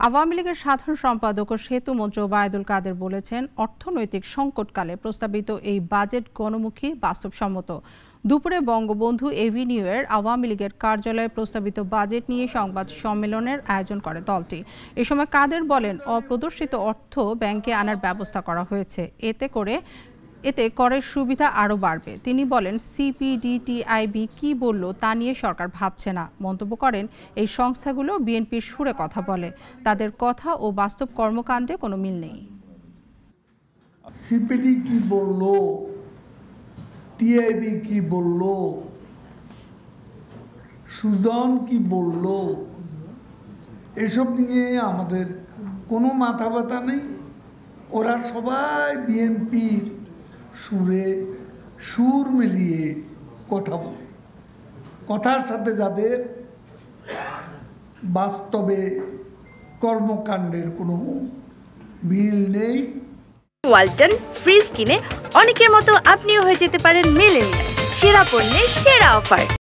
আওয়ামী লীগের সাধারণ সম্পাদক ও সেতুমন্ত্রী ওবায়দুল কাদের বলেছেন, অর্থনৈতিক সংকটকালে প্রস্তাবিত এই বাজেট গণমুখী, বাস্তবসম্মত। দুপুরে বঙ্গবন্ধু এভিনিউয়ের আওয়ামী লীগের কার্যালয়ে প্রস্তাবিত বাজেট নিয়ে সংবাদ সম্মেলনের আয়োজন করে দলটি। এ সময় কাদের বলেন, অপ্রদর্শিত অর্থ ব্যাংকে আনার ব্যবস্থা করা হয়েছে, এতে করের সুবিধা আরও বাড়বে। তিনি বলেন, সিপিডিটিআইবি কি বলল তা নিয়ে সরকার ভাবছে না। মন্তব্য করেন, এই সংস্থাগুলো বিএনপির সুরে কথা বলে, তাদের কথা ও বাস্তব কর্মকাণ্ডে কোনো মিল নেই। সিপিডি কি বলল, টিআইবি কি বলল, সুজন কি বলল, এসব নিয়ে আমাদের কোনো মাথা ব্যথা নেই। ওরা সবাই বিএনপির সুরে সুর মিলিয়ে কথা বলে, কথার সাথে যাদের বাস্তবে কর্মকাণ্ডের কোনো মিল নেই। ওয়ালটন ফ্রিজ কিনে অনেকের মতো আপনিও হয়ে যেতে পারেন মিলেনিয়াল। সেরা পণ্যের সেরা অফার।